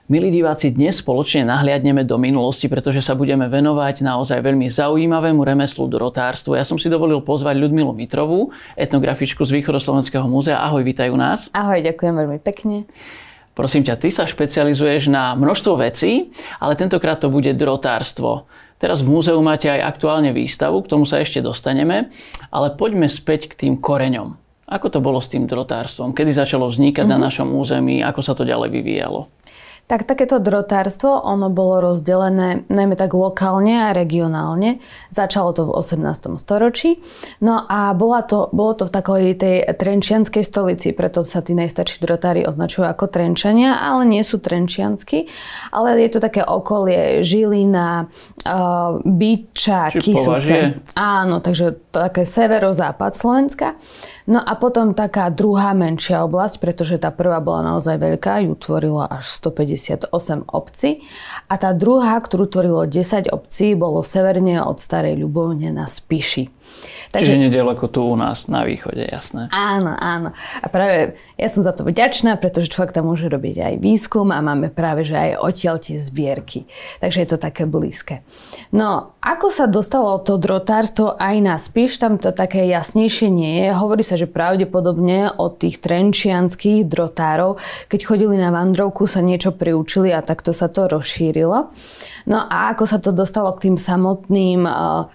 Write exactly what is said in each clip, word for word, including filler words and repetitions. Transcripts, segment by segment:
Milí diváci, dnes spoločne nahliadneme do minulosti, pretože sa budeme venovať naozaj veľmi zaujímavému remeslu drotárstvu. Ja som si dovolil pozvať Ľudmilu Mitrovú, etnografičku z Východoslovenského múzea. Ahoj, vítaj u nás. Ahoj, ďakujem veľmi pekne. Prosím ťa, ty sa špecializuješ na množstvo vecí, ale tentokrát to bude drotárstvo. Teraz v múzeu máte aj aktuálne výstavu, k tomu sa ešte dostaneme, ale poďme späť k tým koreňom. Ako to bolo s tým drotárstvom? Kedy začalo vznikať mm-hmm. na našom území? Ako sa to ďalej vyvíjalo? Tak takéto drotárstvo, ono bolo rozdelené najmä tak lokálne a regionálne. Začalo to v osemnástom storočí. No a bola to, bolo to v takej tej trenčianskej stolici, preto sa tí najstarší drotári označujú ako Trenčania, ale nie sú trenčiansky. Ale je to také okolie Žilina, uh, Byča, Kysuce. Áno, takže to také severozápad Slovenska. No a potom taká druhá menšia oblasť, pretože tá prvá bola naozaj veľká, ju tvorilo až stopäťdesiatosem obcí. A tá druhá, ktorú tvorilo desať obcí, bolo severne od Starej Ľubovne na Spiši. Takže Čiže nedaleko tu u nás na východe, jasné. Áno, áno. A práve ja som za to vďačná, pretože človek tam môže robiť aj výskum a máme práve že aj odtiaľ tie zbierky. Takže je to také blízke. No, ako sa dostalo to drotárstvo aj na Spiš, tam to také jasnejšie nie je. Hovorí sa, že pravdepodobne od tých trenčianskych drotárov, keď chodili na vandrovku, sa niečo priučili a takto sa to rozšírilo. No a ako sa to dostalo k tým samotným uh,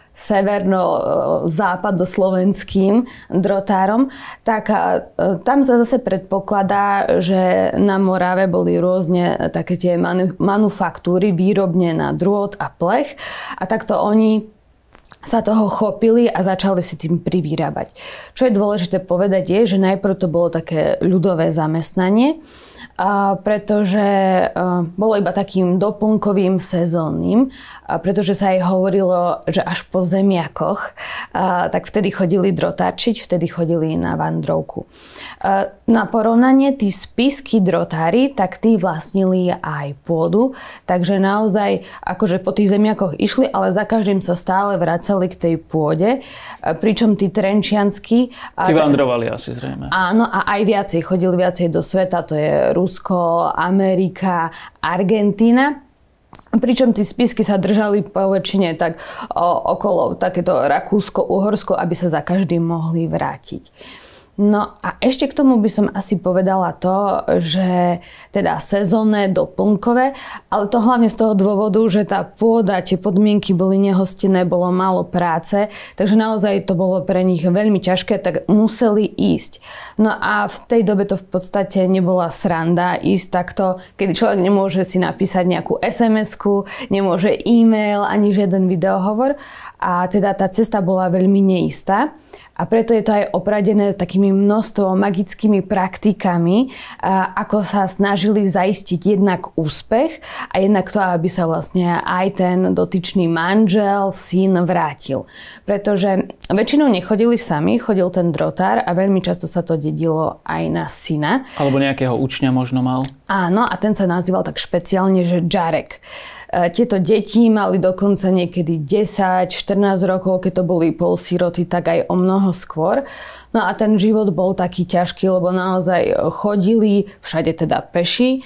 severno-západoslovenským drotárom, tak uh, tam sa zase predpokladá, že na Morave boli rôzne také tie manu- manufaktúry, výrobne na drôt a plech a takto oni sa toho chopili a začali si tým privyrábať. Čo je dôležité povedať je, že najprv to bolo také ľudové zamestnanie, a pretože a, bolo iba takým doplnkovým sezónnym, a pretože sa aj hovorilo, že až po zemiakoch, a, tak vtedy chodili drotárčiť, vtedy chodili na vandrovku. A, na porovnanie tí spišskí drotári, tak tí vlastnili aj pôdu, takže naozaj akože po tých zemiakoch išli, ale za každým sa stále vracali k tej pôde, a, pričom tí trenčianski... Tí vandrovali asi zrejme. Áno, a aj viacej, chodili viacej do sveta, to je Rusko, Amerika, Argentína. Pričom tí spisky sa držali po väčšine tak o, okolo takéto Rakúsko-Uhorsko, aby sa za každým mohli vrátiť. No a ešte k tomu by som asi povedala to, že teda sezónne, doplnkové, ale to hlavne z toho dôvodu, že tá pôda, tie podmienky boli nehostinné, bolo málo práce, takže naozaj to bolo pre nich veľmi ťažké, tak museli ísť. No a v tej dobe to v podstate nebola sranda ísť takto, kedy človek nemôže si napísať nejakú es em esku, nemôže e-mail ani žiaden videohovor a teda tá cesta bola veľmi neistá. A preto je to aj opradené takými množstvom magickými praktikami, ako sa snažili zaistiť jednak úspech a jednak to, aby sa vlastne aj ten dotyčný manžel, syn vrátil. Pretože väčšinou nechodili sami, chodil ten drotár a veľmi často sa to dedilo aj na syna. Alebo nejakého učňa možno mal. Áno, a ten sa nazýval tak špeciálne, že Džarek. Tieto deti mali dokonca niekedy desať štrnásť rokov, keď to boli polsiroty, tak aj o mnoho skôr. No a ten život bol taký ťažký, lebo naozaj chodili všade teda peši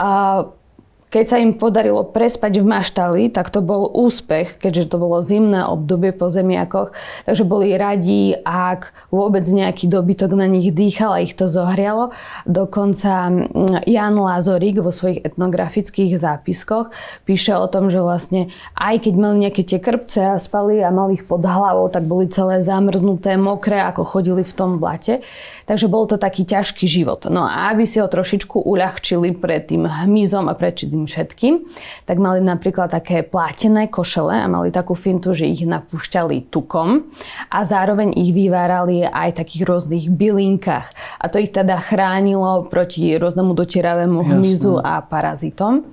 a keď sa im podarilo prespať v maštali, tak to bol úspech, keďže to bolo zimné obdobie po zemiakoch. Takže boli radi, ak vôbec nejaký dobytok na nich dýchal a ich to zohrialo. Dokonca Ján Lázorík vo svojich etnografických zápiskoch píše o tom, že vlastne aj keď mali nejaké tie krpce a spali a mali ich pod hlavou, tak boli celé zamrznuté, mokré, ako chodili v tom blate. Takže bol to taký ťažký život. No a aby si ho trošičku uľahčili pred tým hmyzom a pred tým všetkým, tak mali napríklad také plátené košele a mali takú fintu, že ich napúšťali tukom a zároveň ich vyvárali aj v takých rôznych bylinkách. A to ich teda chránilo proti rôznemu dotieravému hmyzu a parazitom.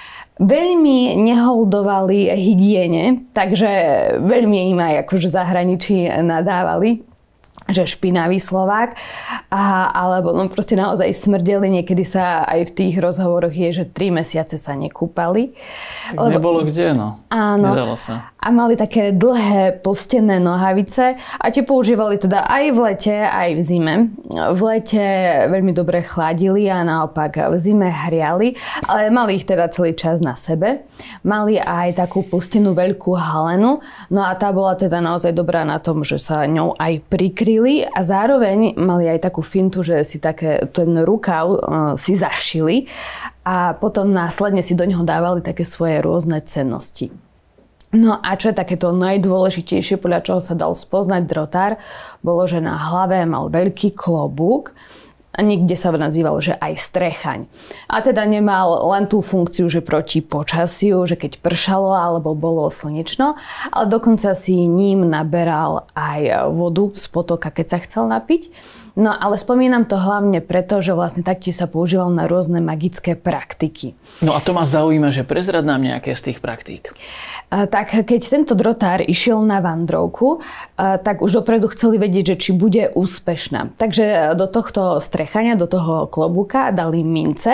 Veľmi neholdovali hygiene, takže veľmi im aj akože v zahraničí nadávali, že špinavý Slovák, a, alebo no proste naozaj smrdeli. Niekedy sa aj v tých rozhovoroch je, že tri mesiace sa nekúpali. Tak lebo, nebolo kde, no. Áno. Nedalo sa. a mali také dlhé plstené nohavice a tie používali teda aj v lete, aj v zime. V lete veľmi dobre chladili a naopak v zime hriali, ale mali ich teda celý čas na sebe. Mali aj takú plstenú veľkú halenu, no a tá bola teda naozaj dobrá na tom, že sa ňou aj prikryli a zároveň mali aj takú fintu, že si také, ten rukav uh, si zašili a potom následne si do neho dávali také svoje rôzne cennosti. No a čo je takéto najdôležitejšie, podľa čoho sa dal spoznať drotár, bolo, že na hlave mal veľký klobúk a niekde sa nazýval, že aj strechaň. A teda nemal len tú funkciu, že proti počasiu, že keď pršalo alebo bolo slnečno, ale dokonca si ním naberal aj vodu z potoka, keď sa chcel napiť. No ale spomínam to hlavne preto, že vlastne taktiež sa používal na rôzne magické praktiky. No a to ma zaujíma, že prezrad nám nejaké z tých praktík. Tak keď tento drotár išiel na vandrovku, tak už dopredu chceli vedieť, že či bude úspešná. Takže do tohto strechania, do toho klobúka dali mince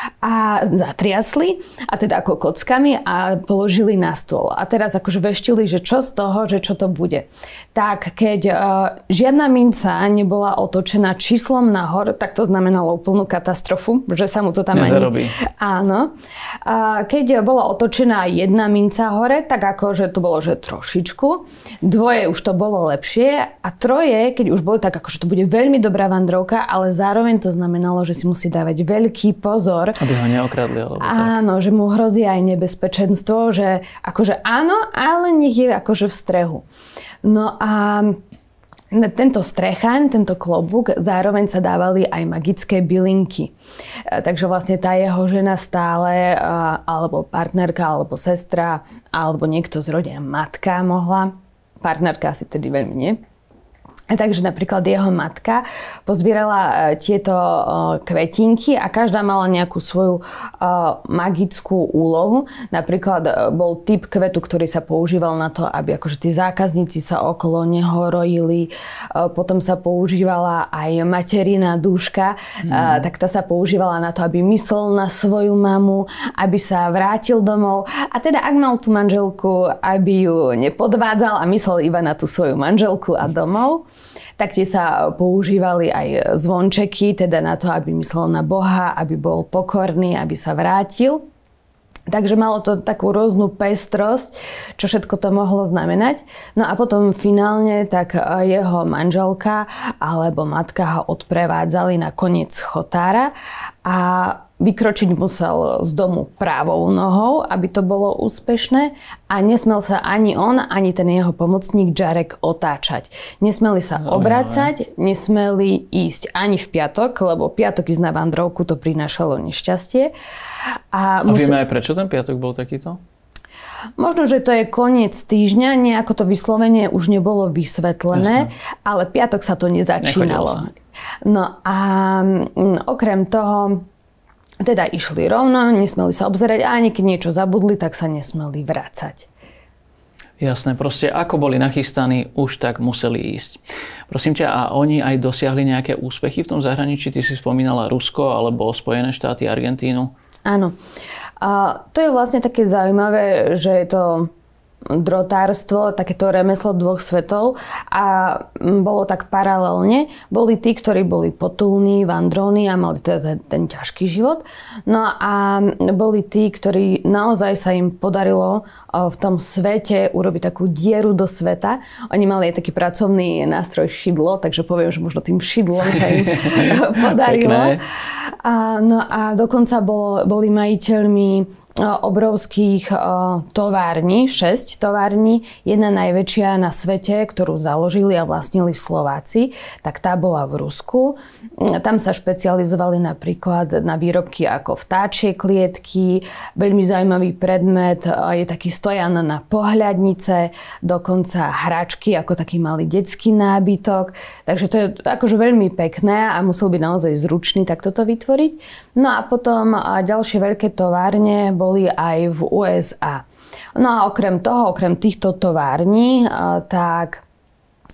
a zatriasli, a teda ako kockami, a položili na stôl. A teraz akože veštili, že čo z toho, že čo to bude. Tak keď uh, žiadna minca nebola otočená číslom nahor, tak to znamenalo úplnú katastrofu, že sa mu to tam nezarobí. Ani... Áno. A keď bola otočená jedna minca hore, tak ako, že to bolo, že trošičku. Dvoje už to bolo lepšie a troje, keď už boli, tak ako, že to bude veľmi dobrá vandrovka, ale zároveň to znamenalo, že si musí dávať veľký pozor. Aby ho neokradli, alebo tak. Áno, že mu hrozí aj nebezpečenstvo, že akože áno, ale nech je akože v strehu. No a tento strechaň, tento klobúk, zároveň sa dávali aj magické bylinky. Takže vlastne tá jeho žena stále, alebo partnerka, alebo sestra, alebo niekto z rodiny, matka mohla, partnerka asi vtedy veľmi nie. Takže napríklad jeho matka pozbierala tieto kvetinky a každá mala nejakú svoju magickú úlohu. Napríklad bol typ kvetu, ktorý sa používal na to, aby akože tí zákazníci sa okolo neho rojili. Potom sa používala aj materina dúška, mm. tak tá sa používala na to, aby myslel na svoju mamu, aby sa vrátil domov. A teda ak mal tú manželku, aby ju nepodvádzal a myslel iba na tú svoju manželku a domov. Taktiež sa používali aj zvončeky, teda na to, aby myslel na Boha, aby bol pokorný, aby sa vrátil. Takže malo to takú rôznu pestrosť, čo všetko to mohlo znamenať. No a potom finálne tak jeho manželka alebo matka ho odprevádzali na koniec chotára a vykročiť musel z domu právou nohou, aby to bolo úspešné, a nesmel sa ani on, ani ten jeho pomocník Jarek otáčať. Nesmeli sa no, obracať, no, nesmeli ísť ani v piatok, lebo piatok ísť na vandrovku to prinášalo nešťastie. A, a musel... vieme aj prečo ten piatok bol takýto? Možno, že to je koniec týždňa, nejako to vyslovene už nebolo vysvetlené, jasne, ale piatok sa to nezačínalo. No a okrem toho teda išli rovno, nesmeli sa obzerať a ani keď niečo zabudli, tak sa nesmeli vracať. Jasné, proste ako boli nachystaní, už tak museli ísť. Prosím ťa, a oni aj dosiahli nejaké úspechy v tom zahraničí? Ty si spomínala Rusko alebo Spojené štáty, Argentínu. Áno. A to je vlastne také zaujímavé, že je to drotárstvo, takéto remeslo dvoch svetov, a bolo tak paralelne. Boli tí, ktorí boli potulní, vandrovní a mali teda ten, ten ťažký život. No a boli tí, ktorí naozaj sa im podarilo v tom svete urobiť takú dieru do sveta. Oni mali aj taký pracovný nástroj šidlo, takže poviem, že možno tým šidlom sa im podarilo. A, no a dokonca bolo, boli majiteľmi obrovských uh, tovární, šesť tovární. Jedna najväčšia na svete, ktorú založili a vlastnili Slováci, tak tá bola v Rusku. Tam sa špecializovali napríklad na výrobky ako vtáčie klietky. Veľmi zaujímavý predmet je taký stojan na pohľadnice, dokonca hračky ako taký malý detský nábytok. Takže to je akože veľmi pekné a musel byť naozaj zručný tak toto vytvoriť. No a potom ďalšie veľké továrne boli aj v ú es á. No a okrem toho, okrem týchto tovární, tak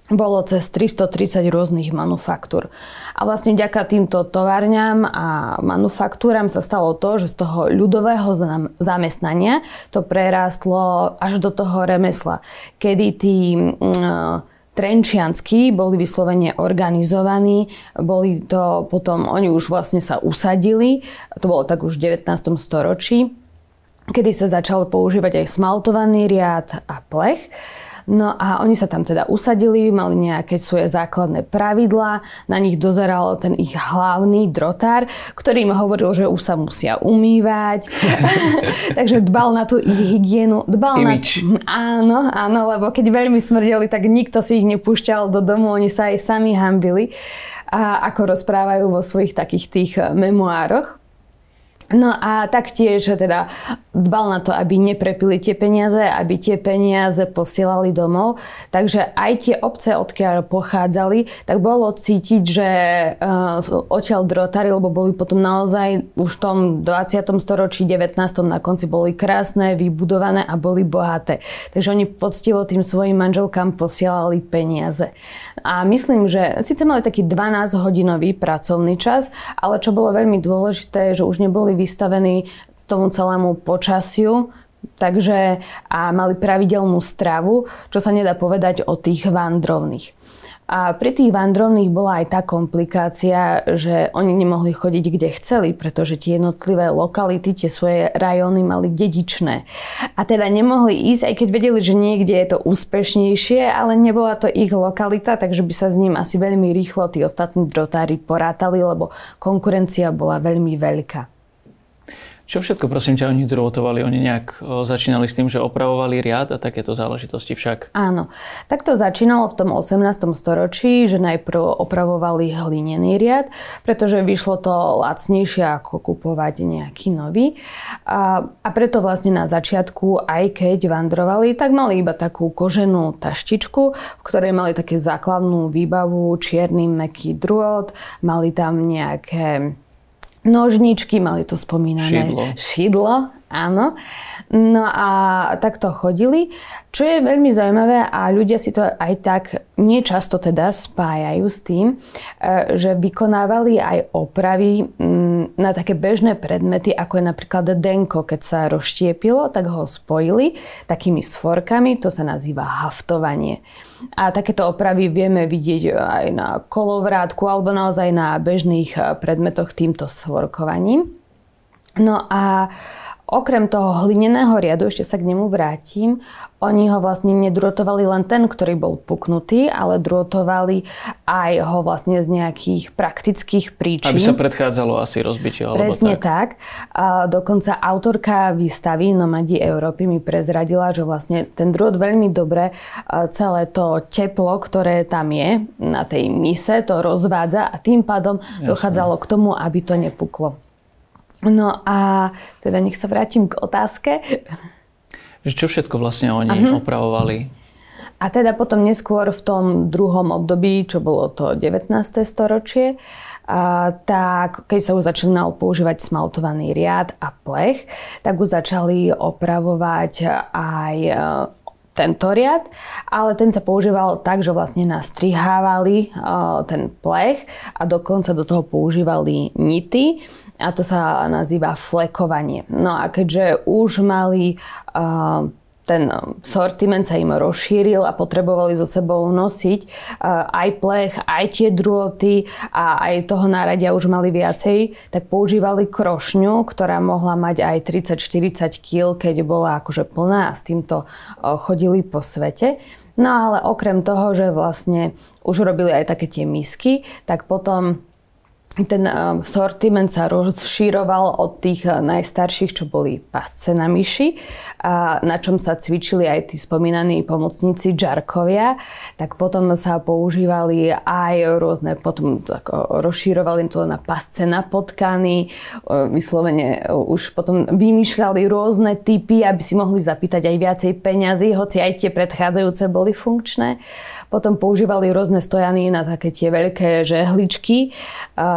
bolo cez tristotridsať rôznych manufaktúr. A vlastne vďaka týmto továrňam a manufaktúram sa stalo to, že z toho ľudového zamestnania to prerástlo až do toho remesla, kedy tí mm, Trenčiansky boli vyslovene organizovaní, boli to potom, oni už vlastne sa usadili, to bolo tak už v devätnástom storočí, kedy sa začal používať aj smaltovaný riad a plech. No a oni sa tam teda usadili, mali nejaké svoje základné pravidlá, na nich dozeral ten ich hlavný drotár, ktorý im hovoril, že už sa musia umývať. Takže dbal na tú ich hygienu. Dbal Image. na... Áno, áno, lebo keď veľmi smrdeli, tak nikto si ich nepúšťal do domu, oni sa aj sami hanbili. A ako rozprávajú vo svojich takých tých memoároch. No a taktiež teda dbal na to, aby neprepili tie peniaze, aby tie peniaze posielali domov. Takže aj tie obce, odkiaľ pochádzali, tak bolo cítiť, že uh, odtiaľ drotari, lebo boli potom naozaj už v tom dvadsiatom storočí, devätnástom na konci boli krásne, vybudované a boli bohaté. Takže oni poctivo tým svojim manželkám posielali peniaze. A myslím, že síce mali taký dvanásťhodinový pracovný čas, ale čo bolo veľmi dôležité, že už neboli vystavení tomu celému počasiu, takže a mali pravidelnú stravu, čo sa nedá povedať o tých vandrovných. A pri tých vandrovných bola aj tá komplikácia, že oni nemohli chodiť kde chceli, pretože tie jednotlivé lokality, tie svoje rajóny mali dedičné. A teda nemohli ísť, aj keď vedeli, že niekde je to úspešnejšie, ale nebola to ich lokalita, takže by sa s ním asi veľmi rýchlo tí ostatní drotári porátali, lebo konkurencia bola veľmi veľká. Čo všetko, prosím ťa, oni drôtovali? Oni nejak o, začínali s tým, že opravovali riad a takéto záležitosti však? Áno. Tak to začínalo v tom osemnástom storočí, že najprv opravovali hlinený riad, pretože vyšlo to lacnejšie ako kupovať nejaký nový. A, a preto vlastne na začiatku, aj keď vandrovali, tak mali iba takú koženú taštičku, v ktorej mali také základnú výbavu, čierny mäkký drôt, mali tam nejaké nožničky, mali to spomínané. Šidlo. Šidlo, áno. No a takto chodili, čo je veľmi zaujímavé a ľudia si to aj tak niečasto teda spájajú s tým, že vykonávali aj opravy na také bežné predmety, ako je napríklad denko, keď sa rozštiepilo, tak ho spojili takými svorkami, to sa nazýva haftovanie. A takéto opravy vieme vidieť aj na kolovrátku alebo naozaj na bežných predmetoch týmto svorkovaním. No a okrem toho hlineného riadu, ešte sa k nemu vrátim, oni ho vlastne nedrôtovali len ten, ktorý bol puknutý, ale drôtovali aj ho vlastne z nejakých praktických príčin. Aby sa predchádzalo asi rozbitiu. Presne tak. tak. A dokonca autorka výstavy Nomadi Európy mi prezradila, že vlastne ten drôt veľmi dobre celé to teplo, ktoré tam je na tej mise, to rozvádza a tým pádom Jasne. dochádzalo k tomu, aby to nepuklo. No a teda nech sa vrátim k otázke. Čo všetko vlastne oni uh-huh. opravovali? A teda potom neskôr v tom druhom období, čo bolo to devätnáste storočie, a tak keď sa už začínal používať smaltovaný riad a plech, tak už začali opravovať aj tento riad, ale ten sa používal tak, že vlastne nastrihávali ten plech a dokonca do toho používali nity. A to sa nazýva flekovanie. No a keďže už mali uh, ten sortiment sa im rozšíril a potrebovali so sebou nosiť uh, aj plech, aj tie drôty a aj toho náradia už mali viacej, tak používali krošňu, ktorá mohla mať aj tridsať štyridsať kíl, keď bola akože plná a s týmto uh, chodili po svete. No ale okrem toho, že vlastne už robili aj také tie misky, tak potom ten sortiment sa rozšíroval od tých najstarších, čo boli pasce na myši, a na čom sa cvičili aj tí spomínaní pomocníci džarkovia, tak potom sa používali aj rôzne, potom rozšírovali to na pasce na potkany, vyslovene už potom vymýšľali rôzne typy, aby si mohli zapýtať aj viacej peňazí, hoci aj tie predchádzajúce boli funkčné. Potom používali rôzne stojany na také tie veľké žehličky,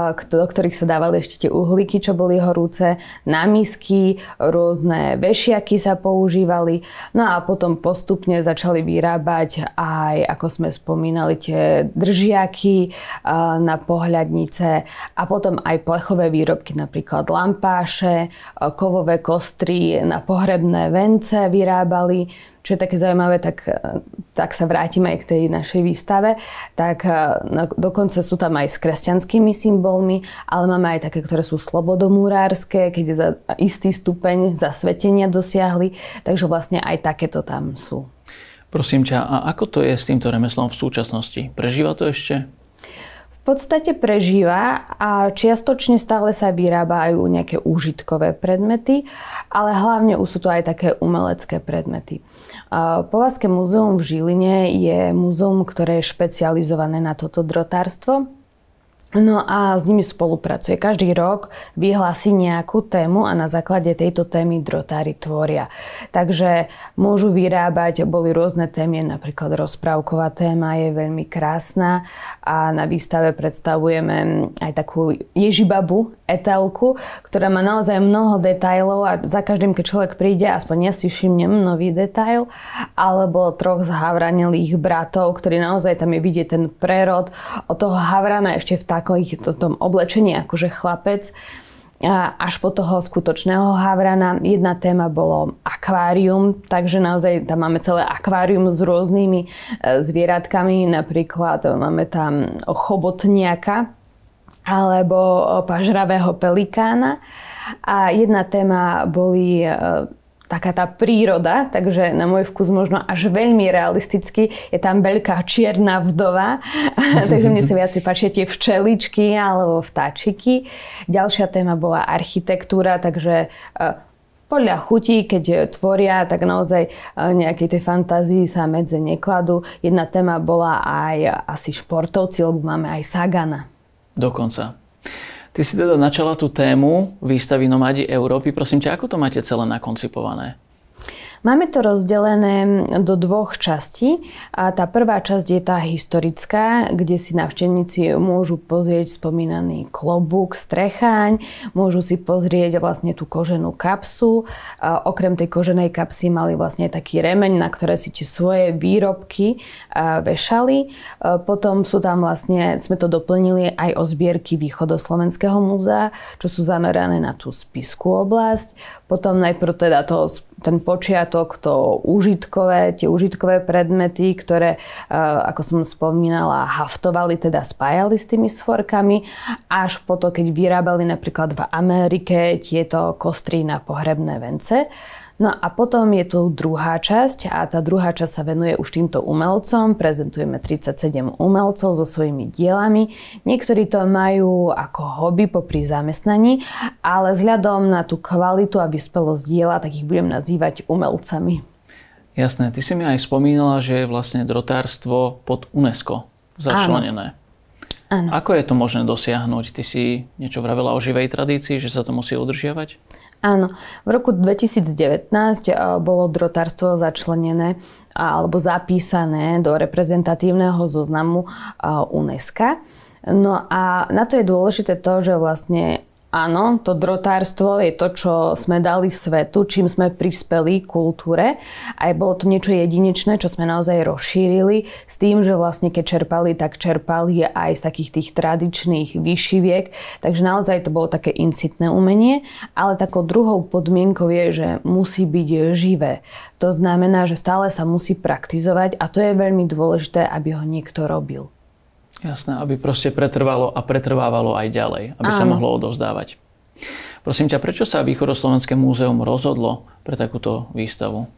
do ktorých sa dávali ešte tie uhlíky, čo boli horúce, námisky, rôzne vešiaky sa používali. No a potom postupne začali vyrábať aj, ako sme spomínali, tie držiaky na pohľadnice a potom aj plechové výrobky, napríklad lampáše, kovové kostry na pohrebné vence vyrábali. Čo je také zaujímavé, tak, tak sa vrátime aj k tej našej výstave. Tak no, dokonca sú tam aj s kresťanskými symbolmi, ale máme aj také, ktoré sú slobodomurárske, keď za istý stupeň zasvetenia dosiahli. Takže vlastne aj takéto tam sú. Prosím ťa, a ako to je s týmto remeslom v súčasnosti? Prežíva to ešte? V podstate prežíva a čiastočne stále sa vyrábajú nejaké úžitkové predmety, ale hlavne už sú to aj také umelecké predmety. Povazské múzeum v Žiline je múzeum, ktoré je špecializované na toto drotárstvo. No a s nimi spolupracuje. Každý rok vyhlási nejakú tému a na základe tejto témy drotári tvoria. Takže môžu vyrábať, boli rôzne témy, napríklad rozprávková téma je veľmi krásna a na výstave predstavujeme aj takú Ježibabu, etelku, ktorá má naozaj mnoho detailov a za každým, keď človek príde, aspoň ja si všimnem nový detail, alebo troch zhavranelých bratov, ktorí naozaj tam je vidieť ten prerod od toho havrana ešte v takom tom oblečení, akože chlapec, až po toho skutočného havrana. Jedna téma bolo akvárium, takže naozaj tam máme celé akvárium s rôznymi zvieratkami, napríklad máme tam chobotniaka alebo pažravého pelikána. A jedna téma boli taká tá príroda, takže na môj vkus možno až veľmi realisticky. Je tam veľká čierna vdova, takže mne sa viac páčia tie včeličky alebo vtáčiky. Ďalšia téma bola architektúra, takže podľa chutí, keď tvoria, tak naozaj nejakej tej fantázii sa medze nekladú. Jedna téma bola aj asi športovci, lebo máme aj Sagana. Dokonca. Ty si teda načala tú tému výstavy Nomádi Európy. Prosím ťa, ako to máte celé nakoncipované? Máme to rozdelené do dvoch častí. A tá prvá časť je tá historická, kde si návštevníci môžu pozrieť spomínaný klobúk, strecháň, môžu si pozrieť vlastne tú koženú kapsu. A okrem tej koženej kapsy mali vlastne taký remeň, na ktoré si tie svoje výrobky vešali. A potom sú tam vlastne, sme to doplnili aj o zbierky Východoslovenského múzea, čo sú zamerané na tú spišskú oblasť. Potom najprv teda to ten počiatok, to úžitkové, tie úžitkové predmety, ktoré, ako som spomínala, haftovali, teda spájali s tými svorkami, až po to, keď vyrábali napríklad v Amerike tieto kostry na pohrebné vence. No a potom je tu druhá časť a tá druhá časť sa venuje už týmto umelcom. Prezentujeme tridsaťsedem umelcov so svojimi dielami. Niektorí to majú ako hobby popri zamestnaní, ale vzhľadom na tú kvalitu a vyspelosť diela, tak ich budem nazývať umelcami. Jasné. Ty si mi aj spomínala, že je vlastne drotárstvo pod UNESCO začlenené. Áno. Ako je to možné dosiahnuť? Ty si niečo vravela o živej tradícii, že sa to musí udržiavať? Áno. V roku dvetisícdevätnásť bolo drotárstvo začlenené alebo zapísané do reprezentatívneho zoznamu UNESCO. No a na to je dôležité to, že vlastne áno, to drotárstvo je to, čo sme dali svetu, čím sme prispeli kultúre. Aj bolo to niečo jedinečné, čo sme naozaj rozšírili s tým, že vlastne keď čerpali, tak čerpali aj z takých tých tradičných vyšiviek. Takže naozaj to bolo také incitné umenie. Ale takou druhou podmienkou je, že musí byť živé. To znamená, že stále sa musí praktizovať a to je veľmi dôležité, aby ho niekto robil. Jasné, aby proste pretrvalo a pretrvávalo aj ďalej, aby Áno. sa mohlo odovzdávať. Prosím ťa, prečo sa Východoslovenské múzeum rozhodlo pre takúto výstavu?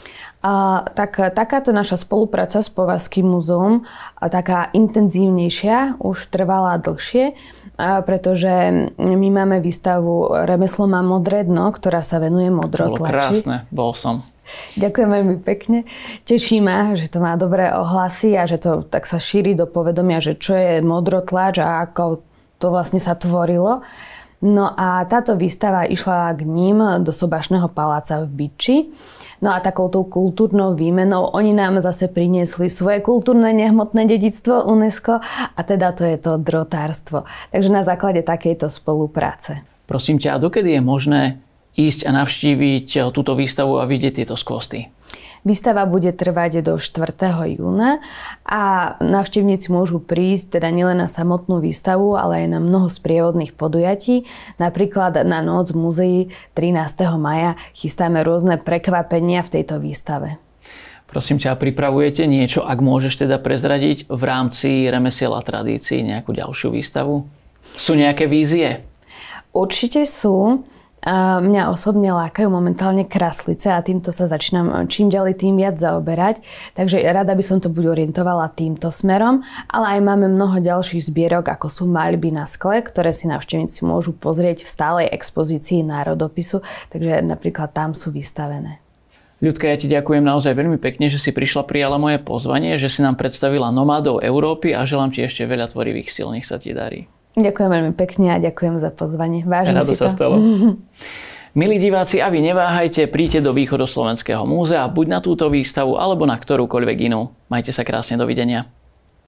A, tak, takáto naša spolupráca s Povazským múzeum, taká intenzívnejšia, už trvala dlhšie, a pretože my máme výstavu Remeslo má modré dno, ktorá sa venuje modrotlači. To bolo krásne, bol som. Ďakujem veľmi pekne. Teší ma, že to má dobré ohlasy a že to tak sa šíri do povedomia, že čo je modrotlač a ako to vlastne sa tvorilo. No a táto výstava išla k ním do Sobašného paláca v Byči. No a takouto kultúrnou výmenou oni nám zase priniesli svoje kultúrne nehmotné dedičstvo UNESCO a teda to je to drotárstvo. Takže na základe takejto spolupráce. Prosím ťa, a dokedy je možné ísť a navštíviť túto výstavu a vidieť tieto skvosty? Výstava bude trvať do štvrtého júna a návštevníci môžu prísť teda nielen na samotnú výstavu, ale aj na mnoho sprievodných podujatí. Napríklad na Noc v múzei trinásteho mája chystáme rôzne prekvapenia v tejto výstave. Prosím ťa, pripravujete niečo, ak môžeš teda prezradiť v rámci remesiel a tradícií nejakú ďalšiu výstavu? Sú nejaké vízie? Určite sú. A mňa osobne lákajú momentálne kraslice a týmto sa začínam čím ďalej tým viac zaoberať. Takže rada by som to buď orientovala týmto smerom, ale aj máme mnoho ďalších zbierok, ako sú maľby na skle, ktoré si návštevníci môžu pozrieť v stálej expozícii národopisu, takže napríklad tam sú vystavené. Ľudka, ja ti ďakujem naozaj veľmi pekne, že si prišla, prijala moje pozvanie, že si nám predstavila nomádov Európy a želám ti ešte veľa tvorivých síl, nech sa ti darí. Ďakujem veľmi pekne a ďakujem za pozvanie. Vážim Rado si to. sa stalo. Milí diváci, a vy neváhajte, príďte do Východoslovenského múzea buď na túto výstavu, alebo na ktorúkoľvek inú. Majte sa krásne, dovidenia.